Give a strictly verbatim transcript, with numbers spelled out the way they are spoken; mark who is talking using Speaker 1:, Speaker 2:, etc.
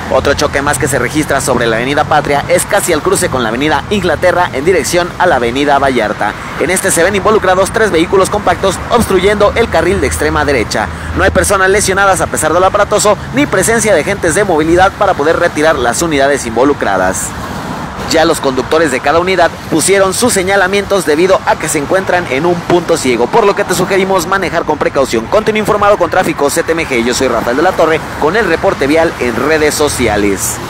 Speaker 1: Otro choque más que se registra sobre la avenida Patria es casi al cruce con la avenida Inglaterra en dirección a la avenida Vallarta. En este se ven involucrados tres vehículos compactos obstruyendo el carril de extrema derecha. No hay personas lesionadas a pesar de lo aparatoso ni presencia de agentes de movilidad para poder retirar las unidades involucradas. Ya los conductores de cada unidad pusieron sus señalamientos debido a que se encuentran en un punto ciego, por lo que te sugerimos manejar con precaución. Continúa informado con Tráfico C T M G. Yo soy Rafael de la Torre con el reporte vial en redes sociales.